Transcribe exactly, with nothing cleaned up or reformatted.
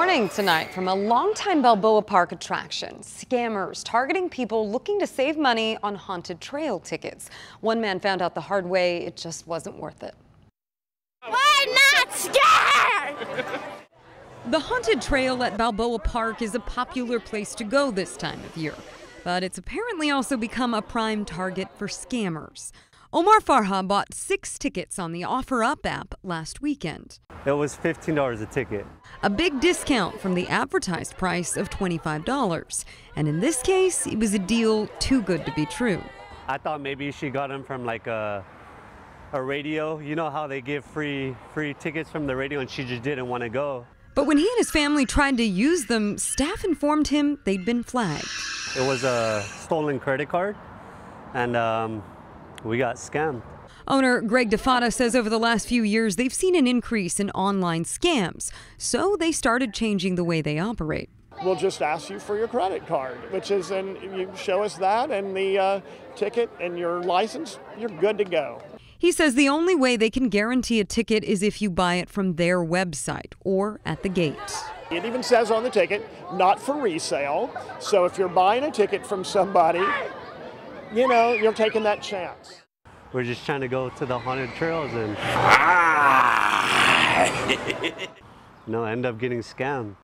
warning tonight from a longtime Balboa Park attraction. Scammers targeting people looking to save money on haunted trail tickets. One man found out the hard way it just wasn't worth it. I'm not scared! The haunted trail at Balboa Park is a popular place to go this time of year, but it's apparently also become a prime target for scammers. Omar Farha bought six tickets on the OfferUp app last weekend. It was fifteen dollars a ticket. A big discount from the advertised price of twenty-five dollars. And in this case, it was a deal too good to be true. I thought maybe she got them from like a, a radio. You know how they give free, free tickets from the radio, and she just didn't want to go. But when he and his family tried to use them, staff informed him they'd been flagged. It was a stolen credit card, and um, we got scammed. Owner Greg DeFata says over the last few years, they've seen an increase in online scams. So they started changing the way they operate. We'll just ask you for your credit card, which is, and you show us that and the uh, ticket and your license, you're good to go. He says the only way they can guarantee a ticket is if you buy it from their website or at the gate. It even says on the ticket, not for resale. So if you're buying a ticket from somebody, you know, you're taking that chance. We're just trying to go to the haunted trails and no, end up getting scammed.